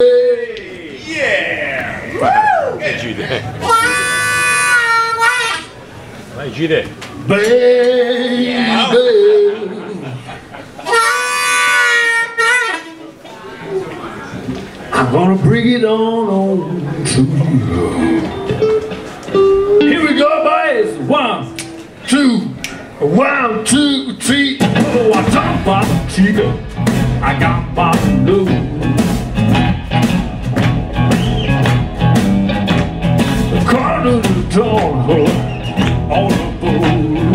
Yeah! Che gide? Vai gide! Baby, I'm gonna bring it on to you. Here we go, boys. 1, 2, 1, 2, 3. Oh, I talk about chica. I got my blue. The car to the dawn hook on the boat.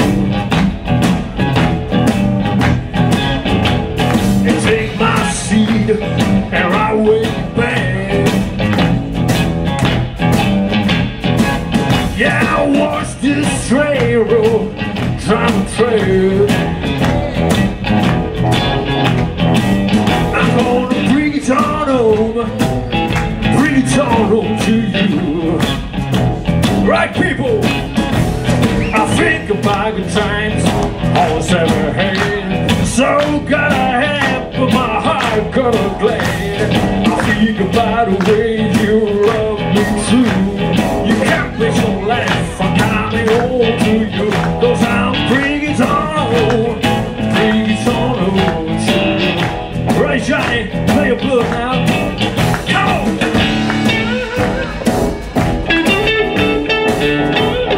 And take my seat and I way back. Yeah, I watched this train roll down the trail. I'm gonna bring it on home to you. Right, people? I think about good times almost ever had. So gotta have, but my heart gotta glad. I think about the way you love me too. You can't make me laugh, I'm coming home to you. 'Cause I'm bringing it on home to you. Right, Johnny, play a blues now. Come on!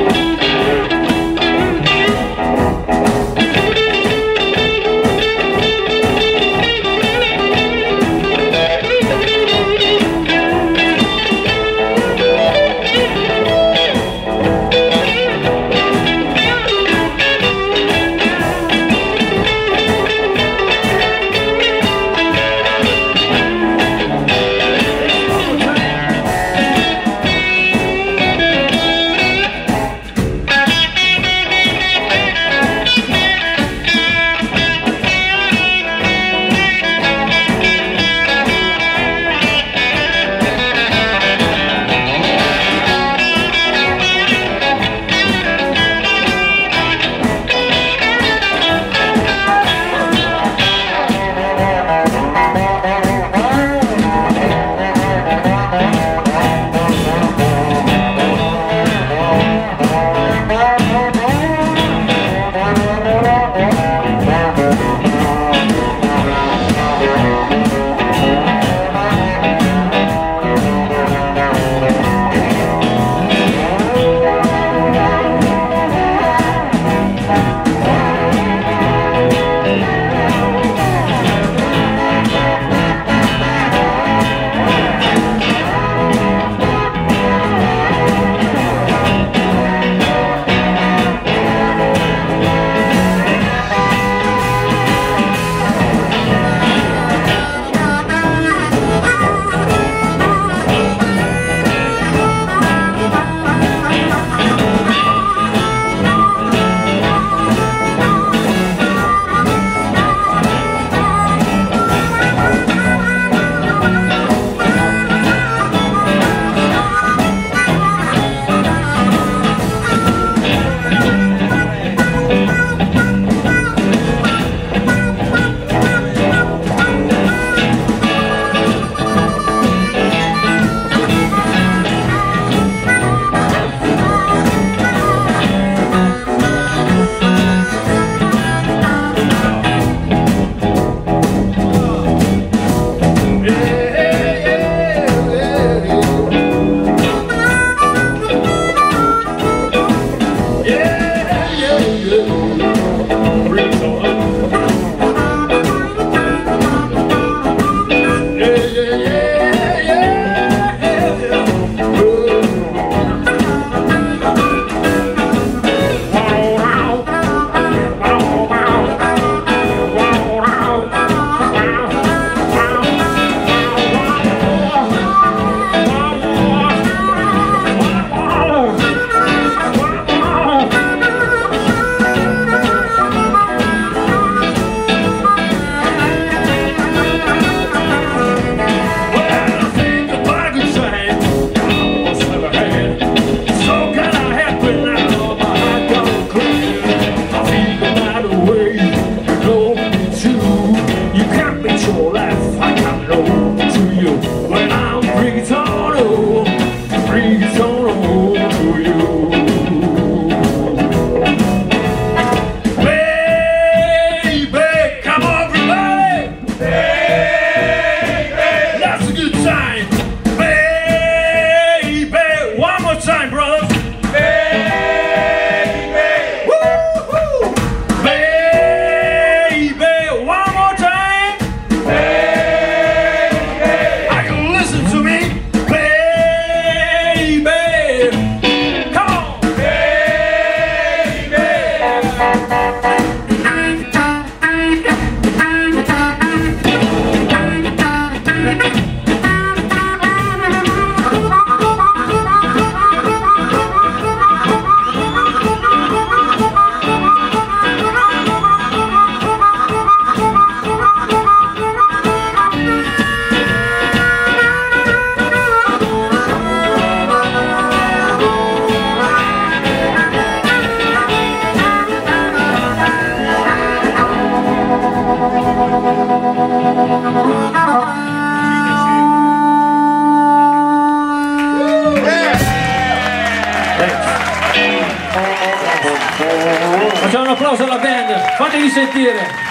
Facciamo un applauso alla band, fatevi sentire.